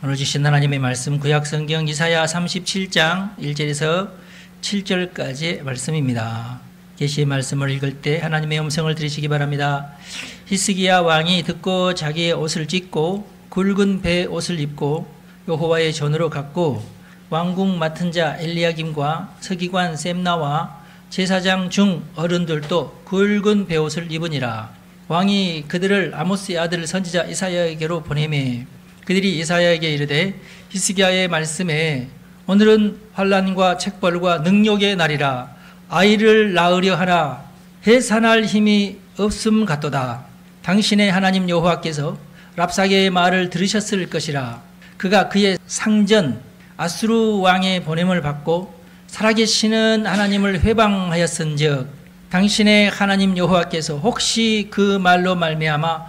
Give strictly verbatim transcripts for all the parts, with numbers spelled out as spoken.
오늘 주신 하나님의 말씀 구약성경 이사야 삼십칠 장 일 절에서 칠 절까지의 말씀입니다. 계시의 말씀을 읽을 때 하나님의 음성을 들으시기 바랍니다. 히스기야 왕이 듣고 자기의 옷을 찢고 굵은 배 옷을 입고 여호와의 전으로 갔고 왕궁 맡은 자 엘리야김과 서기관 셈나와 제사장 중 어른들도 굵은 베옷을 입으니라. 왕이 그들을 아모스의 아들 선지자 이사야에게로 보내매 그들이 이사야에게 이르되 히스기야의 말씀에 오늘은 환난과 책벌과 능욕의 날이라. 아이를 낳으려 하나 해산할 힘이 없음 같도다. 당신의 하나님 여호와께서 랍사게의 말을 들으셨을 것이라. 그가 그의 상전 아수르 왕의 보냄을 받고 살아계시는 하나님을 회방하였은즉 당신의 하나님 여호와께서 혹시 그 말로 말미암아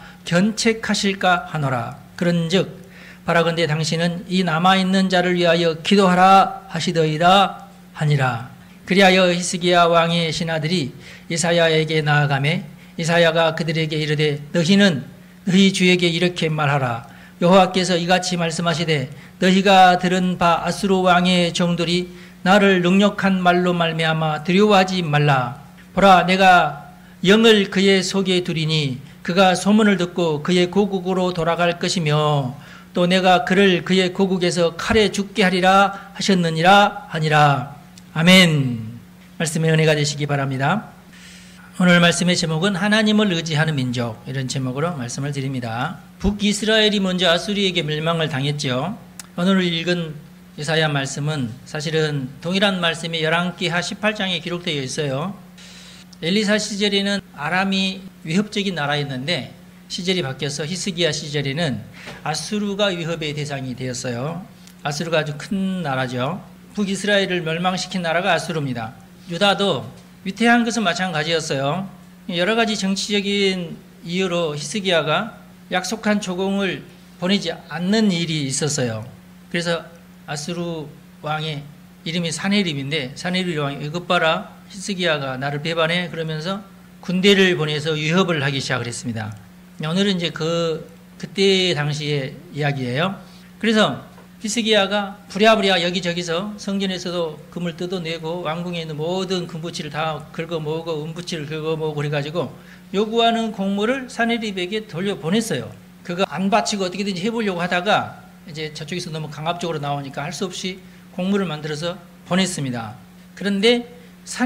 견책하실까 하노라. 그런즉 바라건대 당신은 이 남아있는 자를 위하여 기도하라 하시더이다 하니라. 그리하여 히스기야 왕의 신하들이 이사야에게 나아가매 이사야가 그들에게 이르되 너희는 너희 주에게 이렇게 말하라. 여호와께서 이같이 말씀하시되 너희가 들은 바 아수르 왕의 종들이 나를 능력한 말로 말미암아 두려워하지 말라. 보라, 내가 영을 그의 속에 두리니 그가 소문을 듣고 그의 고국으로 돌아갈 것이며 또 내가 그를 그의 고국에서 칼에 죽게 하리라 하셨느니라 하니라. 아멘. 말씀의 은혜가 되시기 바랍니다. 오늘 말씀의 제목은 하나님을 의지하는 민족, 이런 제목으로 말씀을 드립니다. 북이스라엘이 먼저 아수리에게 멸망을 당했죠. 오늘 읽은 이사야 말씀은 사실은 동일한 말씀이 열왕기하 십팔 장에 기록되어 있어요. 엘리사 시절에는 아람이 위협적인 나라였는데 시절이 바뀌어서 히스기야 시절에는 아수르가 위협의 대상이 되었어요. 아수르가 아주 큰 나라죠. 북이스라엘을 멸망시킨 나라가 아수르입니다. 유다도 위태한 것은 마찬가지였어요. 여러 가지 정치적인 이유로 히스기야가 약속한 조공을 보내지 않는 일이 있었어요. 그래서 아수르 왕의 이름이 사네립인데 사네립 왕이 이것 봐라, 히스기야가 나를 배반해, 그러면서 군대를 보내서 위협을 하기 시작을 했습니다. 오늘은 이제 그 그때 당시의 이야기예요. 그래서 히스기야가 부랴부랴 여기저기서 성전에서도 금을 뜯어내고 왕궁에 있는 모든 금부치를 다 긁어 모으고 은부치를 긁어 모으고 그래가지고 요구하는 공물을 사네립에게 돌려보냈어요. 그거 안 바치고 어떻게든지 해보려고 하다가 이제 저쪽에서 너무 강압적으로 나오니까 할 수 없이 공물을 만들어서 보냈습니다. 그런데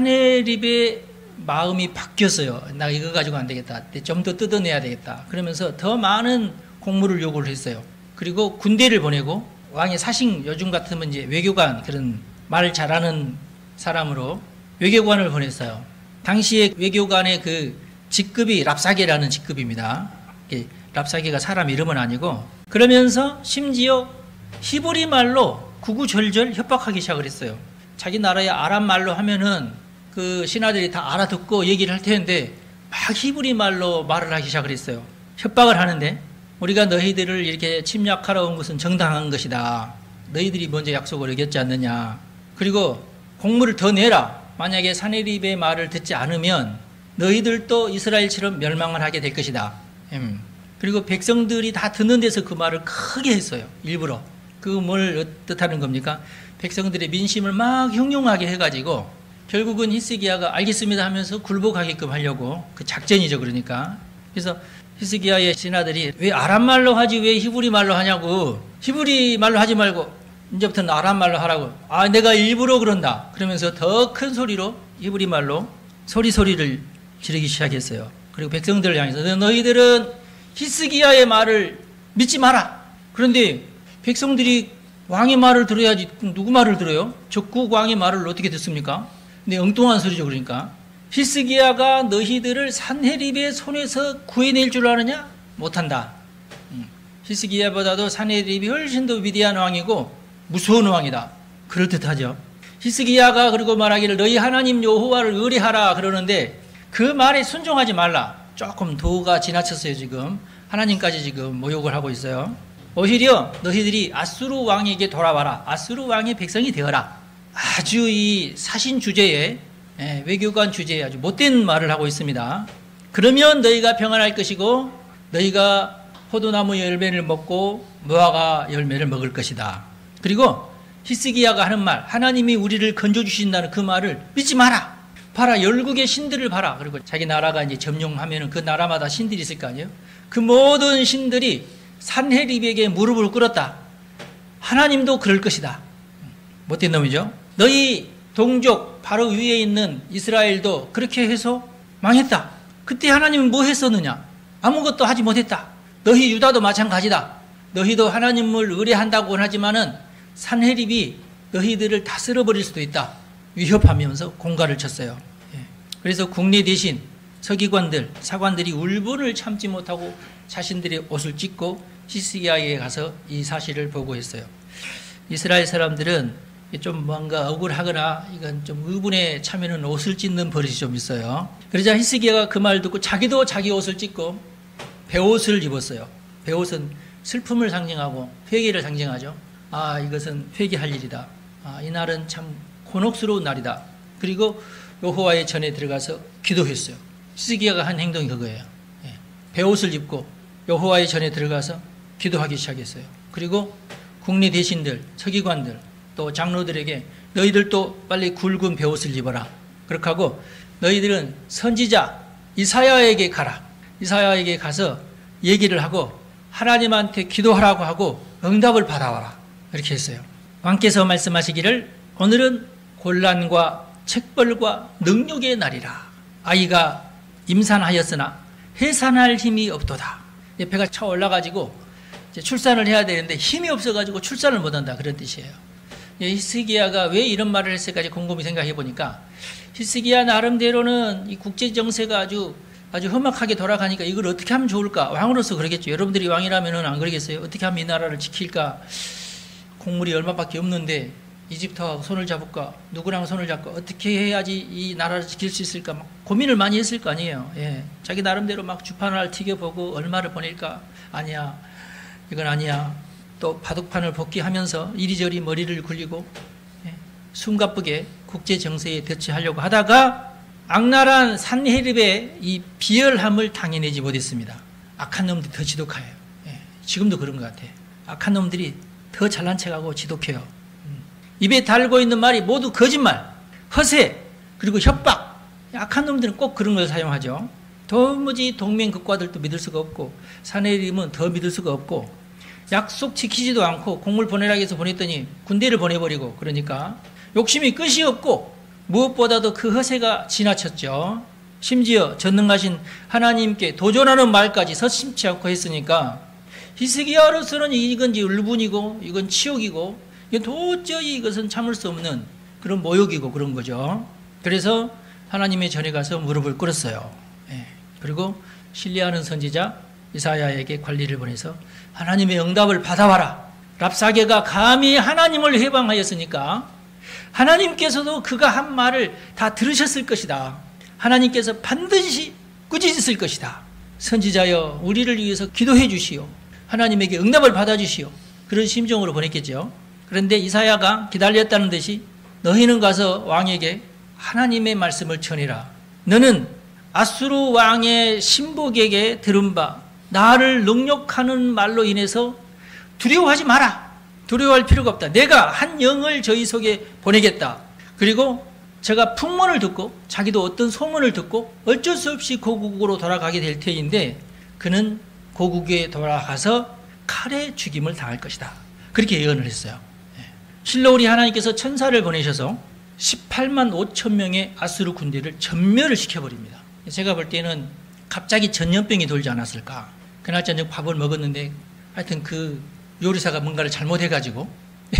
사네립의 마음이 바뀌었어요. 나 이거 가지고 안 되겠다. 좀 더 뜯어내야 되겠다. 그러면서 더 많은 공물을 요구를 했어요. 그리고 군대를 보내고 왕의 사신, 요즘 같으면 이제 외교관, 그런 말 잘하는 사람으로 외교관을 보냈어요. 당시에 외교관의 그 직급이 랍사게라는 직급입니다. 랍사게가 사람 이름은 아니고, 그러면서 심지어 히브리 말로 구구절절 협박하기 시작을 했어요. 자기 나라의 아람 말로 하면은 그 신하들이 다 알아듣고 얘기를 할 텐데 막 히브리 말로 말을 하기 시작을 했어요. 협박을 하는데 우리가 너희들을 이렇게 침략하러 온 것은 정당한 것이다. 너희들이 먼저 약속을 어겼지 않느냐. 그리고 공물을 더 내라. 만약에 사네립의 말을 듣지 않으면 너희들도 이스라엘처럼 멸망을 하게 될 것이다. 음. 그리고 백성들이 다 듣는 데서 그 말을 크게 했어요. 일부러. 그 뭘 뜻하는 겁니까? 백성들의 민심을 막 형용하게 해가지고 결국은 히스기야가 알겠습니다 하면서 굴복하게끔 하려고, 그 작전이죠. 그러니까. 그래서 히스기야의 신하들이 왜 아람 말로 하지 왜 히브리 말로 하냐고, 히브리 말로 하지 말고 이제부터는 아람 말로 하라고. 아, 내가 일부러 그런다. 그러면서 더 큰 소리로 히브리 말로 소리 소리를 지르기 시작했어요. 그리고 백성들을 향해서 너희들은 히스기야의 말을 믿지 마라. 그런데 백성들이 왕의 말을 들어야지 누구 말을 들어요? 적국 왕의 말을 어떻게 듣습니까? 근데 엉뚱한 소리죠. 그러니까 히스기야가 너희들을 산헤립의 손에서 구해낼 줄 아느냐? 못한다. 히스기야보다도 산헤립이 훨씬 더 위대한 왕이고 무서운 왕이다. 그럴듯하죠. 히스기야가 그리고 말하기를 너희 하나님 여호와를 의뢰하라 그러는데 그 말에 순종하지 말라. 조금 도가 지나쳤어요. 지금 하나님까지 지금 모욕을 하고 있어요. 오히려 너희들이 아수르 왕에게 돌아와라. 아수르 왕의 백성이 되어라. 아주 이 사신 주제에, 예, 외교관 주제에 아주 못된 말을 하고 있습니다. 그러면 너희가 평안할 것이고 너희가 포도나무 열매를 먹고 무화과 열매를 먹을 것이다. 그리고 히스기야가 하는 말, 하나님이 우리를 건져주신다는 그 말을 믿지 마라. 봐라, 열국의 신들을 봐라. 그리고 자기 나라가 이제 점령하면은 그 나라마다 신들이 있을 거 아니에요? 그 모든 신들이 산헤립에게 무릎을 꿇었다. 하나님도 그럴 것이다. 못된 놈이죠. 너희 동족 바로 위에 있는 이스라엘도 그렇게 해서 망했다. 그때 하나님은 뭐 했었느냐? 아무것도 하지 못했다. 너희 유다도 마찬가지다. 너희도 하나님을 의뢰한다고는 하지만은 산헤립이 너희들을 다 쓸어버릴 수도 있다. 위협하면서 공갈을 쳤어요. 그래서 국내 대신 서기관들, 사관들이 울분을 참지 못하고 자신들의 옷을 찢고 히스기야에 가서 이 사실을 보고했어요. 이스라엘 사람들은 좀 뭔가 억울하거나 이건 좀 의분에 차면은 옷을 찢는 버릇이 좀 있어요. 그러자 히스기야가 그 말 듣고 자기도 자기 옷을 찢고 베옷을 입었어요. 베옷은 슬픔을 상징하고 회개를 상징하죠. 아, 이것은 회개할 일이다. 아, 이 날은 참 곤혹스러운 날이다. 그리고 여호와의 전에 들어가서 기도했어요. 히스기야가 한 행동이 그거예요. 예. 베옷을 입고 여호와의 전에 들어가서 기도하기 시작했어요. 그리고 국리 대신들, 서기관들, 또 장로들에게 너희들도 빨리 굵은 베옷을 입어라. 그렇게 하고 너희들은 선지자 이사야에게 가라. 이사야에게 가서 얘기를 하고 하나님한테 기도하라고 하고 응답을 받아와라. 이렇게 했어요. 왕께서 말씀하시기를 오늘은 곤란과 책벌과 능욕의 날이라. 아이가 임산하였으나 해산할 힘이 없도다. 배가 차 올라가지고 이제 출산을 해야 되는데 힘이 없어가지고 출산을 못한다. 그런 뜻이에요. 히스기야가 왜 이런 말을 했을까지 곰곰이 생각해 보니까 히스기야 나름대로는 이 국제 정세가 아주 아주 험악하게 돌아가니까 이걸 어떻게 하면 좋을까? 왕으로서 그러겠죠. 여러분들이 왕이라면은 안 그러겠어요? 어떻게 하면 이 나라를 지킬까? 곡물이 얼마밖에 없는데 이집트하고 손을 잡을까? 누구랑 손을 잡고 어떻게 해야지 이 나라를 지킬 수 있을까? 막 고민을 많이 했을 거 아니에요. 예. 자기 나름대로 막 주판을 튀겨보고 얼마를 보낼까? 아니야. 이건 아니야. 또 바둑판을 복귀하면서 이리저리 머리를 굴리고 예. 숨가쁘게 국제 정세에 대처하려고 하다가 악랄한 산헤립의 이 비열함을 당해내지 못했습니다. 악한 놈들이 더 지독해요. 예. 지금도 그런 것 같아요. 악한 놈들이 더 잘난 척하고 지독해요. 음. 입에 달고 있는 말이 모두 거짓말, 허세, 그리고 협박. 악한 놈들은 꼭 그런 걸 사용하죠. 도무지 동맹 국가들도 믿을 수가 없고 산헤립은 더 믿을 수가 없고 약속 지키지도 않고 공물 보내라고 해서 보냈더니 군대를 보내버리고 그러니까 욕심이 끝이 없고 무엇보다도 그 허세가 지나쳤죠. 심지어 전능하신 하나님께 도전하는 말까지 서슴지 않고 했으니까 히스기야로서는 이건 이제 울분이고 이건 치욕이고 이건 도저히 이것은 참을 수 없는 그런 모욕이고 그런 거죠. 그래서 하나님의 전에 가서 무릎을 꿇었어요. 예. 그리고 신뢰하는 선지자 이사야에게 관리를 보내서 하나님의 응답을 받아와라. 랍사게가 감히 하나님을 해방하였으니까 하나님께서도 그가 한 말을 다 들으셨을 것이다. 하나님께서 반드시 꾸짖으실 것이다. 선지자여 우리를 위해서 기도해 주시오. 하나님에게 응답을 받아주시오. 그런 심정으로 보냈겠죠. 그런데 이사야가 기다렸다는 듯이 너희는 가서 왕에게 하나님의 말씀을 전해라. 너는 아수르 왕의 신복에게 들은 바 나를 능욕하는 말로 인해서 두려워하지 마라. 두려워할 필요가 없다. 내가 한 영을 저희 속에 보내겠다. 그리고 제가 풍문을 듣고 자기도 어떤 소문을 듣고 어쩔 수 없이 고국으로 돌아가게 될 터인데 그는 고국에 돌아가서 칼에 죽임을 당할 것이다. 그렇게 예언을 했어요. 실로 우리 하나님께서 천사를 보내셔서 십팔만 오천 명의 아수르 군대를 전멸을 시켜버립니다. 제가 볼 때는 갑자기 전염병이 돌지 않았을까. 그날 저녁 밥을 먹었는데 하여튼 그 요리사가 뭔가를 잘못해가지고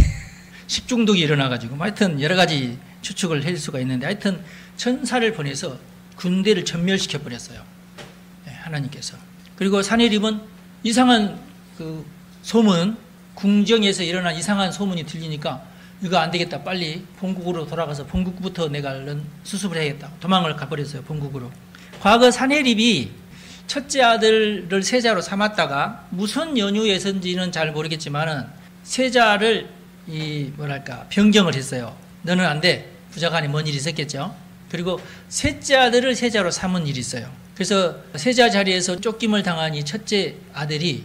식중독이 일어나가지고 하여튼 여러 가지 추측을 할 수가 있는데 하여튼 천사를 보내서 군대를 전멸시켜버렸어요. 하나님께서. 그리고 산헤립은 이상한 그 소문, 궁정에서 일어난 이상한 소문이 들리니까 이거 안 되겠다. 빨리 본국으로 돌아가서 본국부터 내가 얼른 수습을 해야겠다. 도망을 가버렸어요. 본국으로. 과거 산헤립이 첫째 아들을 세자로 삼았다가 무슨 연유에서인지는 잘 모르겠지만은 세자를 이 뭐랄까 변경을 했어요. 너는 안 돼. 부자간에 뭔 일이 있었겠죠. 그리고 셋째 아들을 세자로 삼은 일이 있어요. 그래서 세자 자리에서 쫓김을 당한 이 첫째 아들이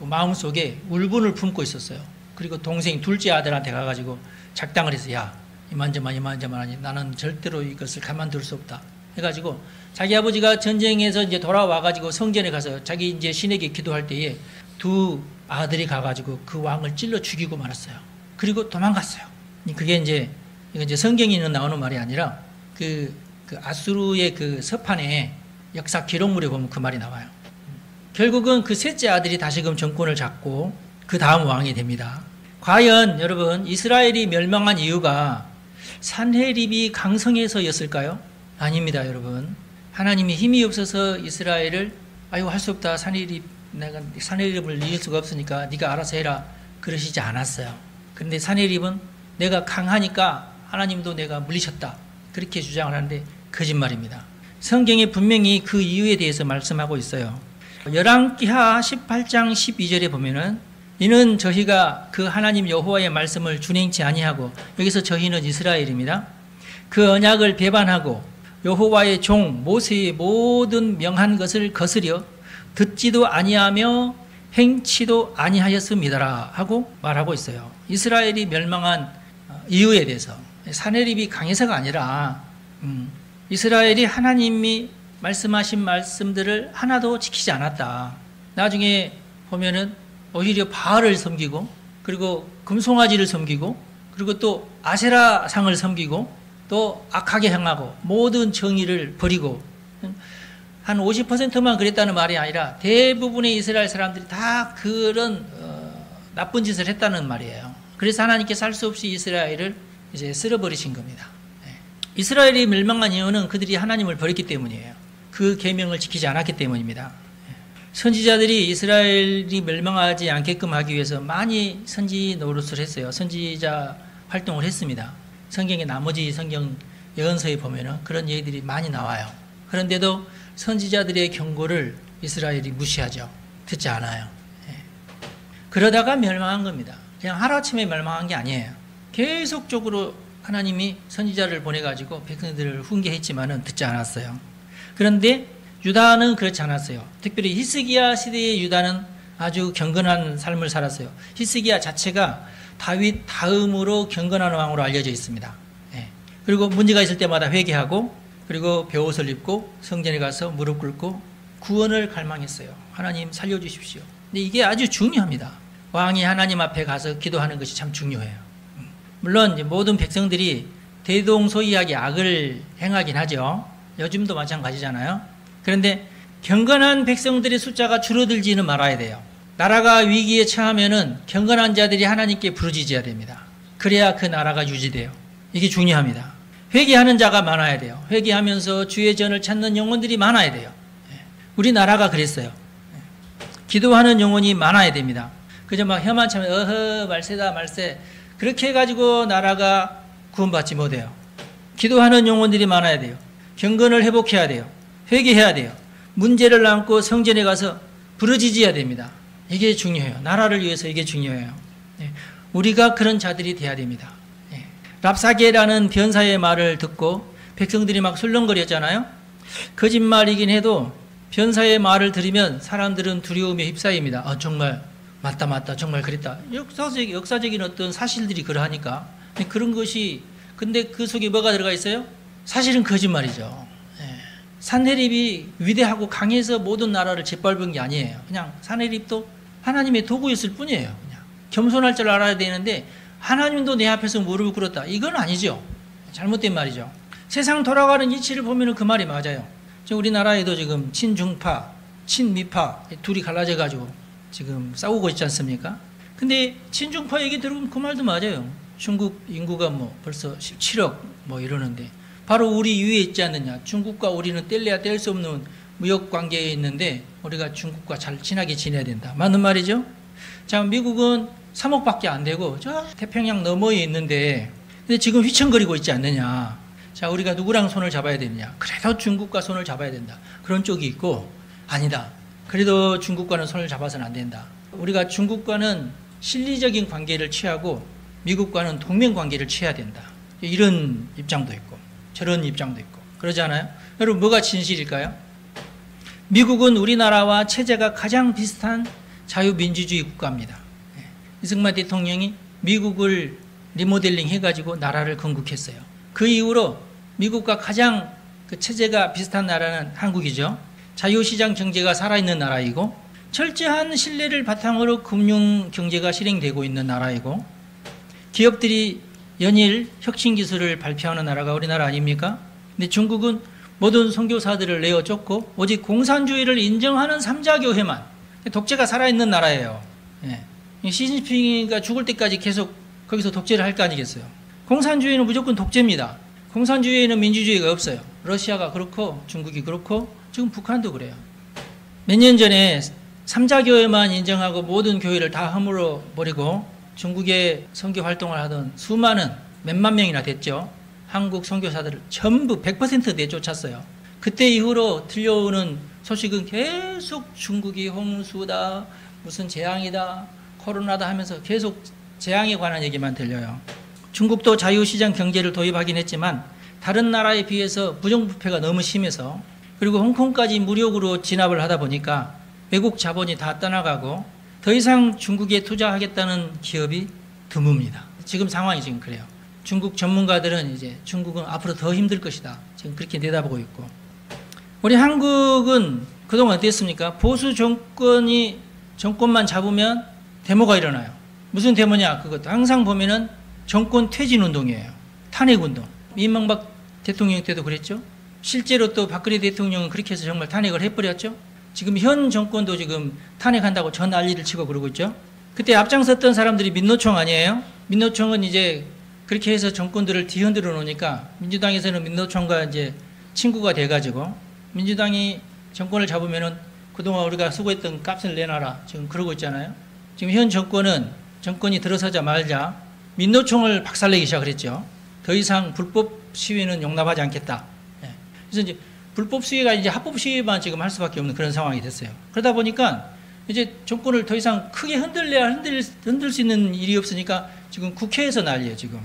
그 마음속에 울분을 품고 있었어요. 그리고 동생 둘째 아들한테 가가지고 작당을 해서 야 이만저만 이만저만 하니 나는 절대로 이것을 가만둘 수 없다 해가지고 자기 아버지가 전쟁에서 이제 돌아와가지고 성전에 가서 자기 이제 신에게 기도할 때에 두 아들이 가가지고 그 왕을 찔러 죽이고 말았어요. 그리고 도망갔어요. 그게 이제 이건 이제 성경에는 나오는 말이 아니라 그, 그 아수르의 그 서판에 역사 기록물에 보면 그 말이 나와요. 결국은 그 셋째 아들이 다시금 정권을 잡고 그 다음 왕이 됩니다. 과연 여러분 이스라엘이 멸망한 이유가 산헤립이 강성해서였을까요? 아닙니다, 여러분. 하나님이 힘이 없어서 이스라엘을 아유 할 수 없다. 산헤립 내가 산헤립을 이길 수가 없으니까 네가 알아서 해라. 그러시지 않았어요. 그런데 산헤립은 내가 강하니까 하나님도 내가 물리쳤다. 그렇게 주장을 하는데 거짓말입니다. 성경에 분명히 그 이유에 대해서 말씀하고 있어요. 열왕기하 십팔 장 십이 절에 보면은 이는 저희가 그 하나님 여호와의 말씀을 준행치 아니하고 여기서 저희는 이스라엘입니다. 그 언약을 배반하고 여호와의 종 모세의 모든 명한 것을 거스려 듣지도 아니하며 행치도 아니하였음이더라 하고 말하고 있어요. 이스라엘이 멸망한 이유에 대해서 산헤립이 강해서가 아니라 음, 이스라엘이 하나님이 말씀하신 말씀들을 하나도 지키지 않았다. 나중에 보면은 오히려 바알을 섬기고 그리고 금송아지를 섬기고 그리고 또 아세라 상을 섬기고 또 악하게 행하고 모든 정의를 버리고 한 오십 퍼센트만 그랬다는 말이 아니라 대부분의 이스라엘 사람들이 다 그런 어, 나쁜 짓을 했다는 말이에요. 그래서 하나님께서 할 수 없이 이스라엘을 이제 쓸어버리신 겁니다. 네. 이스라엘이 멸망한 이유는 그들이 하나님을 버렸기 때문이에요. 그 계명을 지키지 않았기 때문입니다. 선지자들이 이스라엘이 멸망하지 않게끔 하기 위해서 많이 선지 노릇을 했어요. 선지자 활동을 했습니다. 성경의 나머지 성경 예언서에 보면은 그런 얘기들이 많이 나와요. 그런데도 선지자들의 경고를 이스라엘이 무시하죠. 듣지 않아요. 그러다가 멸망한 겁니다. 그냥 하루아침에 멸망한 게 아니에요. 계속적으로 하나님이 선지자를 보내가지고 백성들을 훈계했지만은 듣지 않았어요. 그런데 유다는 그렇지 않았어요. 특별히 히스기야 시대의 유다는 아주 경건한 삶을 살았어요. 히스기야 자체가 다윗 다음으로 경건한 왕으로 알려져 있습니다. 예. 그리고 문제가 있을 때마다 회개하고 그리고 베옷을 입고 성전에 가서 무릎 꿇고 구원을 갈망했어요. 하나님 살려주십시오. 근데 이게 아주 중요합니다. 왕이 하나님 앞에 가서 기도하는 것이 참 중요해요. 물론 모든 백성들이 대동소이하게 악을 행하긴 하죠. 요즘도 마찬가지잖아요. 그런데 경건한 백성들의 숫자가 줄어들지는 말아야 돼요. 나라가 위기에 처하면은 경건한 자들이 하나님께 부르짖어야 됩니다. 그래야 그 나라가 유지돼요. 이게 중요합니다. 회개하는 자가 많아야 돼요. 회개하면서 주의 전을 찾는 영혼들이 많아야 돼요. 우리나라가 그랬어요. 기도하는 영혼이 많아야 됩니다. 그저 막 혀만 차면 어허 말세다 말세 그렇게 해가지고 나라가 구원받지 못해요. 기도하는 영혼들이 많아야 돼요. 경건을 회복해야 돼요. 회개해야 돼요. 문제를 안고 성전에 가서 부르짖어야 됩니다. 이게 중요해요. 나라를 위해서 이게 중요해요. 우리가 그런 자들이 돼야 됩니다. 랍사게라는 변사의 말을 듣고 백성들이 막 술렁거렸잖아요. 거짓말이긴 해도 변사의 말을 들으면 사람들은 두려움에 휩싸입니다. 아, 정말 맞다 맞다 정말 그랬다. 역사적, 역사적인 어떤 사실들이 그러하니까 그런 것이 근데 그 속에 뭐가 들어가 있어요? 사실은 거짓말이죠. 예. 산헤립이 위대하고 강해서 모든 나라를 짓밟은 게 아니에요. 그냥 산헤립도 하나님의 도구였을 뿐이에요. 그냥 겸손할 줄 알아야 되는데 하나님도 내 앞에서 무릎을 꿇었다. 이건 아니죠. 잘못된 말이죠. 세상 돌아가는 이치를 보면 그 말이 맞아요. 지금 우리나라에도 지금 친중파, 친미파 둘이 갈라져가지고 지금 싸우고 있지 않습니까? 근데 친중파 얘기 들어보면 그 말도 맞아요. 중국 인구가 뭐 벌써 십칠억 뭐 이러는데 바로 우리 위에 있지 않느냐. 중국과 우리는 뗄래야 뗄 수 없는 무역 관계에 있는데 우리가 중국과 잘 친하게 지내야 된다. 맞는 말이죠? 자, 미국은 삼억밖에 안 되고 저 태평양 너머에 있는데 근데 지금 휘청거리고 있지 않느냐. 자, 우리가 누구랑 손을 잡아야 되느냐. 그래도 중국과 손을 잡아야 된다. 그런 쪽이 있고 아니다. 그래도 중국과는 손을 잡아서는 안 된다. 우리가 중국과는 실리적인 관계를 취하고 미국과는 동맹 관계를 취해야 된다. 이런 입장도 있고 저런 입장도 있고 그러지 않아요? 여러분 뭐가 진실일까요? 미국은 우리나라와 체제가 가장 비슷한 자유민주주의 국가입니다. 이승만 대통령이 미국을 리모델링 해가지고 나라를 건국했어요. 그 이후로 미국과 가장 그 체제가 비슷한 나라는 한국이죠. 자유시장 경제가 살아있는 나라이고 철저한 신뢰를 바탕으로 금융 경제가 실행되고 있는 나라이고 기업들이 연일 혁신 기술을 발표하는 나라가 우리나라 아닙니까? 근데 중국은 모든 선교사들을 내어 쫓고 오직 공산주의를 인정하는 삼자교회만 독재가 살아있는 나라예요. 예. 시진핑이가 죽을 때까지 계속 거기서 독재를 할 거 아니겠어요. 공산주의는 무조건 독재입니다. 공산주의에는 민주주의가 없어요. 러시아가 그렇고 중국이 그렇고 지금 북한도 그래요. 몇 년 전에 삼자교회만 인정하고 모든 교회를 다 허물어 버리고 중국에 선교 활동을 하던 수많은 몇만 명이나 됐죠. 한국 선교사들을 전부 백 퍼센트 내쫓았어요. 그때 이후로 들려오는 소식은 계속 중국이 홍수다, 무슨 재앙이다, 코로나다 하면서 계속 재앙에 관한 얘기만 들려요. 중국도 자유시장 경제를 도입하긴 했지만 다른 나라에 비해서 부정부패가 너무 심해서 그리고 홍콩까지 무력으로 진압을 하다 보니까 외국 자본이 다 떠나가고 더 이상 중국에 투자하겠다는 기업이 드뭅니다. 지금 상황이 지금 그래요. 중국 전문가들은 이제 중국은 앞으로 더 힘들 것이다. 지금 그렇게 내다보고 있고. 우리 한국은 그동안 어땠습니까? 보수 정권이 정권만 잡으면 데모가 일어나요. 무슨 데모냐? 그것도 항상 보면은 정권 퇴진 운동이에요. 탄핵 운동. 이명박 대통령 때도 그랬죠. 실제로 또 박근혜 대통령은 그렇게 해서 정말 탄핵을 해버렸죠. 지금 현 정권도 지금 탄핵한다고 전 난리를 치고 그러고 있죠. 그때 앞장섰던 사람들이 민노총 아니에요? 민노총은 이제 그렇게 해서 정권들을 뒤흔들어 놓으니까 민주당에서는 민노총과 이제 친구가 돼가지고 민주당이 정권을 잡으면은 그동안 우리가 수고했던 값을 내놔라. 지금 그러고 있잖아요. 지금 현 정권은 정권이 들어서자마자 민노총을 박살내기 시작했죠. 더 이상 불법 시위는 용납하지 않겠다. 그래서 이제 불법 시위가 이제 합법 시위만 지금 할 수밖에 없는 그런 상황이 됐어요. 그러다 보니까 이제 정권을 더 이상 크게 흔들려야 흔들, 흔들 수 있는 일이 없으니까 지금 국회에서 난리예요, 지금.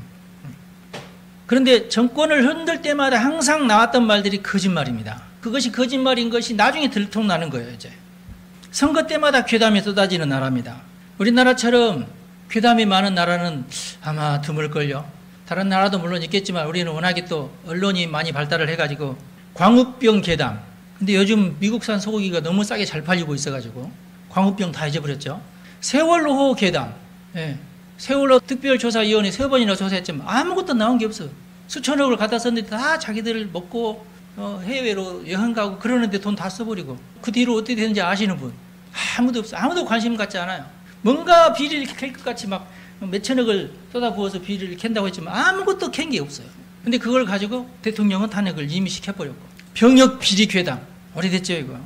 그런데 정권을 흔들 때마다 항상 나왔던 말들이 거짓말입니다. 그것이 거짓말인 것이 나중에 들통나는 거예요, 이제. 선거 때마다 괴담이 쏟아지는 나라입니다. 우리나라처럼 괴담이 많은 나라는 아마 드물걸요. 다른 나라도 물론 있겠지만 우리는 워낙에 또 언론이 많이 발달을 해가지고 광우병 괴담. 근데 요즘 미국산 소고기가 너무 싸게 잘 팔리고 있어가지고 광우병 다 잊어버렸죠. 세월호 괴담. 예. 세월호 특별조사위원회 세 번이나 조사했지만 아무것도 나온 게 없어요. 수천억을 갖다 썼는데 다 자기들 먹고 어, 해외로 여행 가고 그러는데 돈 다 써버리고 그 뒤로 어떻게 되는지 아시는 분? 아무도 없어요. 아무도 관심 갖지 않아요. 뭔가 비리를 캘 것 같이 막 몇천억을 쏟아부어서 비리를 캔다고 했지만 아무것도 캔 게 없어요. 근데 그걸 가지고 대통령은 탄핵을 이미 시켜버렸고 병역 비리 괴담 오래됐죠 이거.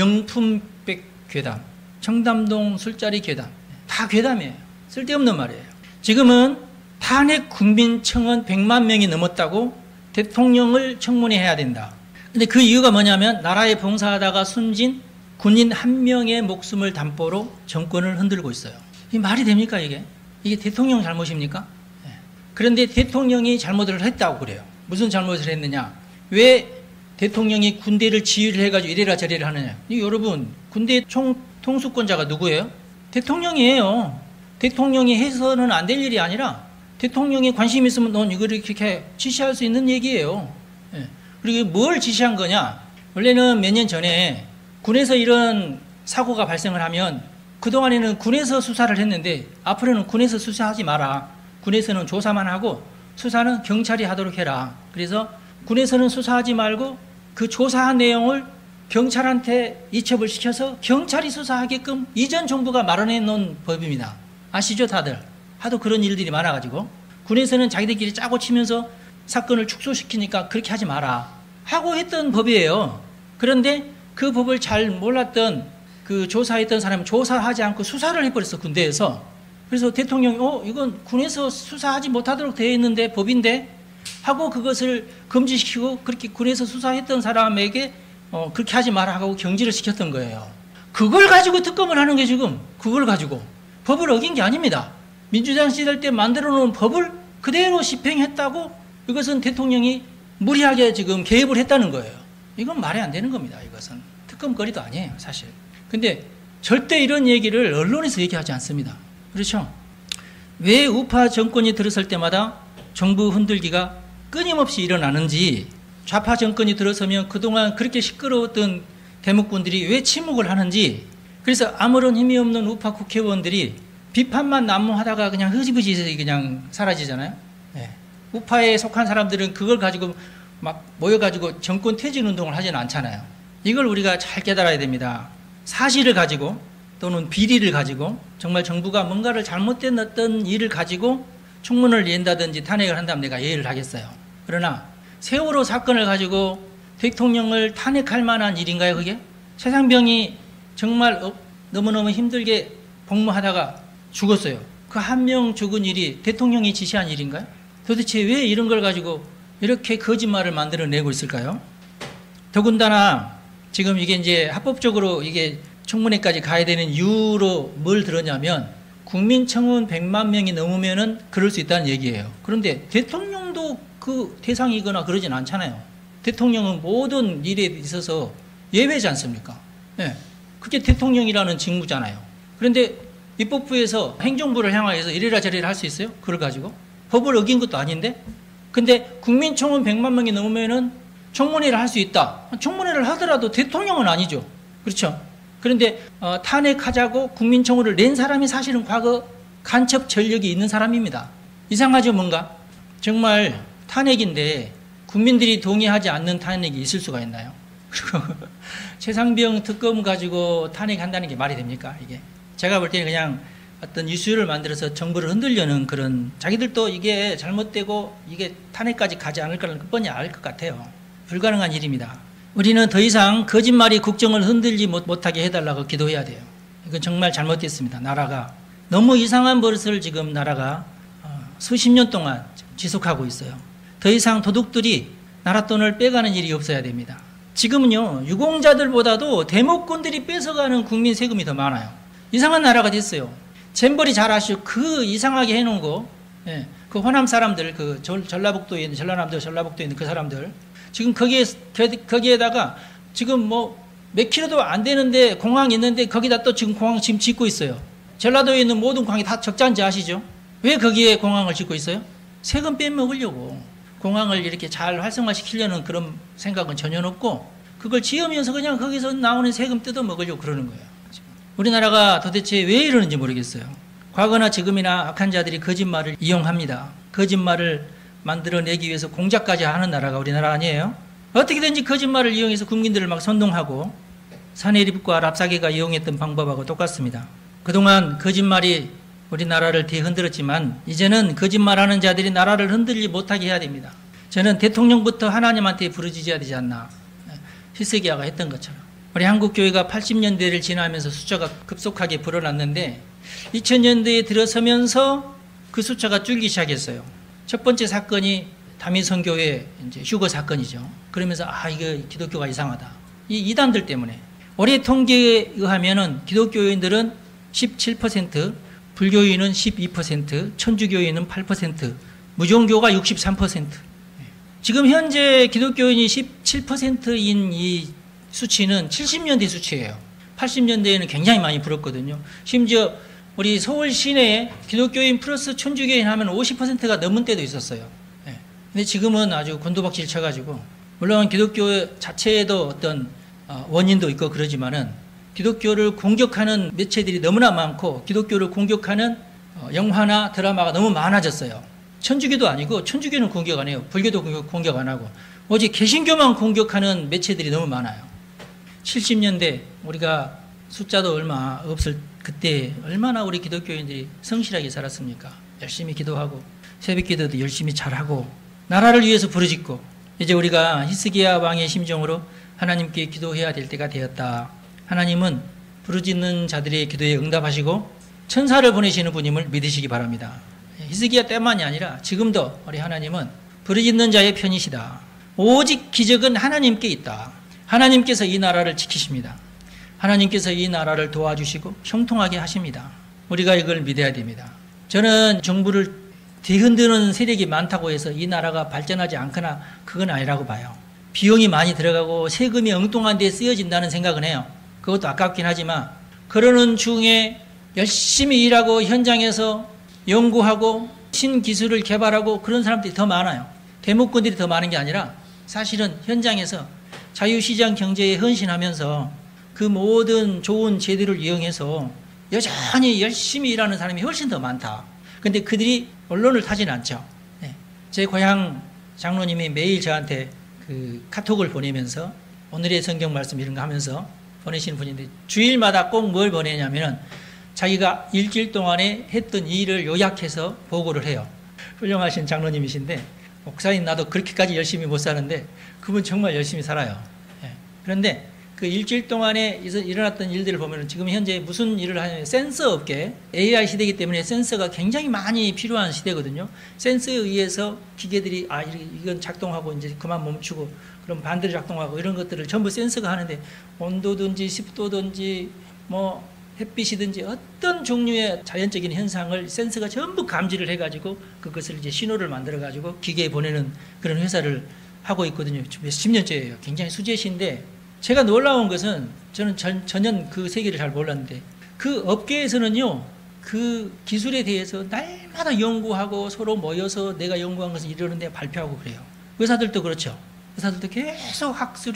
명품백 괴담, 청담동 술자리 괴담 다 괴담이에요. 쓸데없는 말이에요. 지금은 탄핵 국민청원 백만 명이 넘었다고 대통령을 청문회해야 된다. 근데 그 이유가 뭐냐면 나라에 봉사하다가 숨진 군인 한 명의 목숨을 담보로 정권을 흔들고 있어요. 이게 말이 됩니까 이게? 이게 대통령 잘못입니까? 네. 그런데 대통령이 잘못을 했다고 그래요. 무슨 잘못을 했느냐? 왜 대통령이 군대를 지휘를 해가지고 이래라 저래라 하느냐? 여러분 군대 총 통수권자가 누구예요? 대통령이에요. 대통령이 해서는 안 될 일이 아니라 대통령이 관심 있으면 넌 이걸 이렇게 지시할 수 있는 얘기예요. 네. 그리고 뭘 지시한 거냐? 원래는 몇 년 전에 군에서 이런 사고가 발생을 하면 그동안에는 군에서 수사를 했는데 앞으로는 군에서 수사하지 마라. 군에서는 조사만 하고 수사는 경찰이 하도록 해라. 그래서 군에서는 수사하지 말고 그 조사한 내용을 경찰한테 이첩을 시켜서 경찰이 수사하게끔 이전 정부가 마련해 놓은 법입니다. 아시죠 다들? 하도 그런 일들이 많아가지고 군에서는 자기들끼리 짜고 치면서 사건을 축소시키니까 그렇게 하지 마라 하고 했던 법이에요. 그런데 그 법을 잘 몰랐던 그 조사했던 사람이 조사하지 않고 수사를 해버렸어 군대에서. 그래서 대통령이 어 이건 군에서 수사하지 못하도록 되어 있는데 법인데 하고 그것을 금지시키고 그렇게 군에서 수사했던 사람에게 어 그렇게 하지 마라 하고 경지를 시켰던 거예요. 그걸 가지고 특검을 하는 게 지금 그걸 가지고 법을 어긴 게 아닙니다. 민주당 시절 때 만들어 놓은 법을 그대로 집행했다고 이것은 대통령이 무리하게 지금 개입을 했다는 거예요. 이건 말이 안 되는 겁니다. 이것은 특검거리도 아니에요 사실. 근데 절대 이런 얘기를 언론에서 얘기하지 않습니다. 그렇죠? 왜 우파 정권이 들어설 때마다 정부 흔들기가 끊임없이 일어나는지, 좌파 정권이 들어서면 그동안 그렇게 시끄러웠던 대목군들이 왜 침묵을 하는지, 그래서 아무런 힘이 없는 우파 국회의원들이 비판만 난무하다가 그냥 흐지부지 그냥 사라지잖아요. 네. 우파에 속한 사람들은 그걸 가지고 막 모여가지고 정권 퇴진 운동을 하지는 않잖아요. 이걸 우리가 잘 깨달아야 됩니다. 사실을 가지고 또는 비리를 가지고 정말 정부가 뭔가를 잘못된 어떤 일을 가지고 총문을 낸다든지 탄핵을 한다면 내가 이해를 하겠어요. 그러나 세월호 사건을 가지고 대통령을 탄핵할 만한 일인가요, 그게? 최상병이 정말 너무너무 힘들게 복무하다가 죽었어요. 그 한 명 죽은 일이 대통령이 지시한 일인가요? 도대체 왜 이런 걸 가지고 이렇게 거짓말을 만들어내고 있을까요? 더군다나 지금 이게 이제 합법적으로 이게 청문회까지 가야 되는 이유로 뭘 들었냐면 국민청원 백만 명이 넘으면은 그럴 수 있다는 얘기예요. 그런데 대통령도 그 대상이거나 그러진 않잖아요. 대통령은 모든 일에 있어서 예외지 않습니까? 네. 그게 대통령이라는 직무잖아요. 그런데 입법부에서 행정부를 향하여서 이래라 저래라 할 수 있어요? 그걸 가지고? 법을 어긴 것도 아닌데? 근데 국민청원 백만 명이 넘으면은 청문회를 할 수 있다. 청문회를 하더라도 대통령은 아니죠. 그렇죠? 그런데 어, 탄핵하자고 국민청원을 낸 사람이 사실은 과거 간첩 전력이 있는 사람입니다. 이상하죠, 뭔가? 정말 탄핵인데 국민들이 동의하지 않는 탄핵이 있을 수가 있나요? 그리고 최상병 특검 가지고 탄핵한다는 게 말이 됩니까, 이게? 제가 볼 때는 그냥 어떤 이슈를 만들어서 정부를 흔들려는 그런, 자기들도 이게 잘못되고 이게 탄핵까지 가지 않을 거라는 것 뻔히 알 것 같아요. 불가능한 일입니다. 우리는 더 이상 거짓말이 국정을 흔들지 못하게 해달라고 기도해야 돼요. 이건 정말 잘못됐습니다. 나라가 너무 이상한 버릇을 지금 나라가 수십 년 동안 지속하고 있어요. 더 이상 도둑들이 나라 돈을 빼가는 일이 없어야 됩니다. 지금은요, 유공자들보다도 대목꾼들이 뺏어가는 국민 세금이 더 많아요. 이상한 나라가 됐어요. 잼버리 잘 아시죠? 그 이상하게 해놓은 거, 예, 그 호남 사람들, 그 전라북도에 있는, 전라남도 전라북도에 있는 그 사람들, 지금 거기에, 거기에다가 지금 뭐 몇 킬로도 안 되는데 공항이 있는데 거기다 또 지금 공항 지금 짓고 있어요. 전라도에 있는 모든 공항이 다 적자인지 아시죠? 왜 거기에 공항을 짓고 있어요? 세금 빼먹으려고. 공항을 이렇게 잘 활성화시키려는 그런 생각은 전혀 없고, 그걸 지으면서 그냥 거기서 나오는 세금 뜯어 먹으려고 그러는 거예요. 우리나라가 도대체 왜 이러는지 모르겠어요. 과거나 지금이나 악한 자들이 거짓말을 이용합니다. 거짓말을 만들어내기 위해서 공작까지 하는 나라가 우리나라 아니에요? 어떻게든지 거짓말을 이용해서 국민들을 막 선동하고, 사내립과 랍사계가 이용했던 방법하고 똑같습니다. 그동안 거짓말이 우리나라를 뒤흔들었지만 이제는 거짓말하는 자들이 나라를 흔들지 못하게 해야 됩니다. 저는 대통령부터 하나님한테 부르짖어야 되지 않나, 히스기야가 했던 것처럼. 우리 한국교회가 팔십 년대를 지나면서 숫자가 급속하게 불어났는데 이천 년대에 들어서면서 그 숫자가 줄기 시작했어요. 첫 번째 사건이 다미성교회 이제 휴거 사건이죠. 그러면서 아, 이거 기독교가 이상하다. 이 이단들 때문에. 올해 통계에 의하면은 기독교인들은 십칠 퍼센트, 불교인은 십이 퍼센트, 천주교인은 팔 퍼센트, 무종교가 육십삼 퍼센트. 지금 현재 기독교인이 십칠 퍼센트인 이 수치는 칠십 년대 수치예요. 팔십 년대에는 굉장히 많이 불었거든요. 심지어 우리 서울 시내에 기독교인 플러스 천주교인 하면 오십 퍼센트가 넘은 때도 있었어요. 네. 근데 지금은 아주 곤두박질 쳐가지고, 물론 기독교 자체에도 어떤 원인도 있고 그러지만은 기독교를 공격하는 매체들이 너무나 많고 기독교를 공격하는 영화나 드라마가 너무 많아졌어요. 천주교도 아니고, 천주교는 공격 안 해요. 불교도 공격, 공격 안 하고, 오직 개신교만 공격하는 매체들이 너무 많아요. 칠십 년대 우리가 숫자도 얼마 없을 그때 얼마나 우리 기독교인들이 성실하게 살았습니까? 열심히 기도하고 새벽기도도 열심히 잘하고 나라를 위해서 부르짖고, 이제 우리가 히스기야 왕의 심정으로 하나님께 기도해야 될 때가 되었다. 하나님은 부르짖는 자들의 기도에 응답하시고 천사를 보내시는 분임을 믿으시기 바랍니다. 히스기야 때만이 아니라 지금도 우리 하나님은 부르짖는 자의 편이시다. 오직 기적은 하나님께 있다. 하나님께서 이 나라를 지키십니다. 하나님께서 이 나라를 도와주시고 형통하게 하십니다. 우리가 이걸 믿어야 됩니다. 저는 정부를 뒤흔드는 세력이 많다고 해서 이 나라가 발전하지 않거나 그건 아니라고 봐요. 비용이 많이 들어가고 세금이 엉뚱한 데 쓰여진다는 생각은 해요. 그것도 아깝긴 하지만 그러는 중에 열심히 일하고 현장에서 연구하고 신기술을 개발하고 그런 사람들이 더 많아요. 대목군들이 더 많은 게 아니라 사실은 현장에서 자유시장 경제에 헌신하면서 그 모든 좋은 제도를 이용해서 여전히 열심히 일하는 사람이 훨씬 더 많다. 근데 그들이 언론을 타진 않죠. 네. 제 고향 장로님이 매일 저한테 그 카톡을 보내면서 오늘의 성경 말씀 이런 거 하면서 보내시는 분인데 주일마다 꼭 뭘 보내냐면은 자기가 일주일 동안에 했던 일을 요약해서 보고를 해요. 훌륭하신 장로님이신데 목사님 나도 그렇게까지 열심히 못 사는데 그분 정말 열심히 살아요. 예. 그런데 그 일주일 동안에 일어났던 일들을 보면 지금 현재 무슨 일을 하냐면 센서 업계, 에이아이 시대이기 때문에 센서가 굉장히 많이 필요한 시대거든요. 센서에 의해서 기계들이 아 이건 작동하고 이제 그만 멈추고 그럼 반대로 작동하고 이런 것들을 전부 센서가 하는데 온도든지 습도든지 뭐 햇빛이든지 어떤 종류의 자연적인 현상을 센서가 전부 감지를 해가지고 그것을 이제 신호를 만들어가지고 기계에 보내는 그런 회사를 하고 있거든요. 십 년째예요. 굉장히 수제시인데 제가 놀라운 것은 저는 전, 전혀 그 세계를 잘 몰랐는데 그 업계에서는요. 그 기술에 대해서 날마다 연구하고 서로 모여서 내가 연구한 것을 이러는데 발표하고 그래요. 의사들도 그렇죠. 의사들도 계속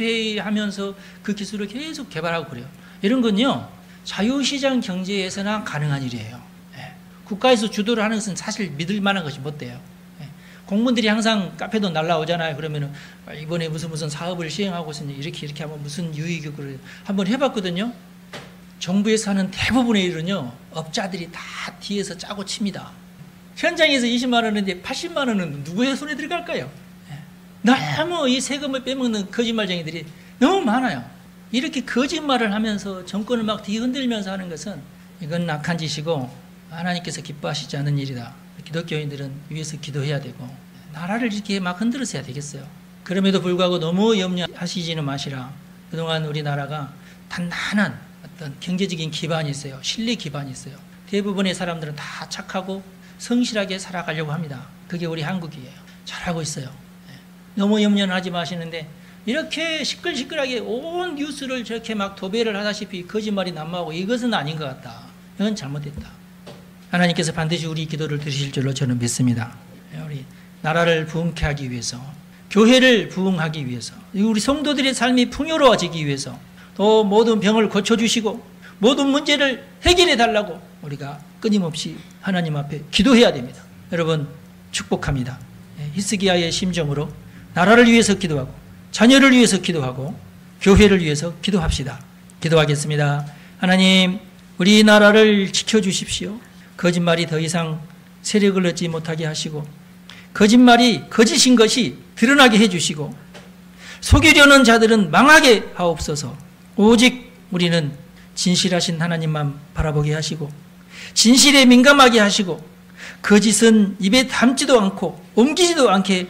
학술회의하면서 그 기술을 계속 개발하고 그래요. 이런 건요. 자유시장 경제에서나 가능한 일이에요. 예. 국가에서 주도를 하는 것은 사실 믿을 만한 것이 못 돼요. 예. 공무원들이 항상 카페도 날라오잖아요. 그러면은 이번에 무슨 무슨 사업을 시행하고 있으니 이렇게 이렇게 하면 무슨 유익이 그래 한번 해봤거든요. 정부에서 하는 대부분의 일은요. 업자들이 다 뒤에서 짜고 칩니다. 현장에서 이십만 원인데 팔십만 원은 누구의 손에 들어갈까요? 예. 너무 이 세금을 빼먹는 거짓말쟁이들이 너무 많아요. 이렇게 거짓말을 하면서 정권을 막 뒤흔들면서 하는 것은 이건 악한 짓이고 하나님께서 기뻐하시지 않는 일이다. 기독교인들은 위에서 기도해야 되고 나라를 이렇게 막 흔들어서야 되겠어요. 그럼에도 불구하고 너무 염려하시지는 마시라. 그동안 우리나라가 단단한 어떤 경제적인 기반이 있어요. 신뢰 기반이 있어요. 대부분의 사람들은 다 착하고 성실하게 살아가려고 합니다. 그게 우리 한국이에요. 잘하고 있어요. 너무 염려는 하지 마시는데 이렇게 시끌시끌하게 온 뉴스를 저렇게 막 도배를 하다시피 거짓말이 난무하고 이것은 아닌 것 같다. 이건 잘못됐다. 하나님께서 반드시 우리 기도를 들으실 줄로 저는 믿습니다. 우리 나라를 부흥케 하기 위해서, 교회를 부흥하기 위해서, 우리 성도들의 삶이 풍요로워지기 위해서, 또 모든 병을 고쳐주시고 모든 문제를 해결해 달라고 우리가 끊임없이 하나님 앞에 기도해야 됩니다. 여러분 축복합니다. 히스기야의 심정으로 나라를 위해서 기도하고 자녀를 위해서 기도하고 교회를 위해서 기도합시다. 기도하겠습니다. 하나님, 우리나라를 지켜주십시오. 거짓말이 더 이상 세력을 얻지 못하게 하시고 거짓말이 거짓인 것이 드러나게 해주시고 속이려는 자들은 망하게 하옵소서. 오직 우리는 진실하신 하나님만 바라보게 하시고 진실에 민감하게 하시고 거짓은 입에 담지도 않고 옮기지도 않게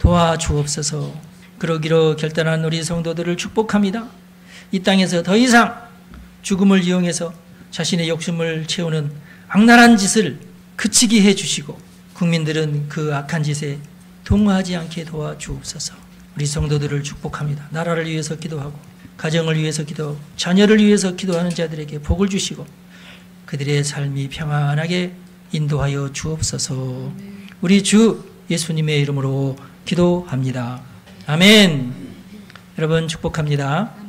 도와주옵소서. 그러기로 결단한 우리 성도들을 축복합니다. 이 땅에서 더 이상 죽음을 이용해서 자신의 욕심을 채우는 악랄한 짓을 그치게 해주시고 국민들은 그 악한 짓에 동화하지 않게 도와주옵소서. 우리 성도들을 축복합니다. 나라를 위해서 기도하고 가정을 위해서 기도하고 자녀를 위해서 기도하는 자들에게 복을 주시고 그들의 삶이 평안하게 인도하여 주옵소서. 우리 주 예수님의 이름으로 기도합니다. 아멘. 여러분 축복합니다.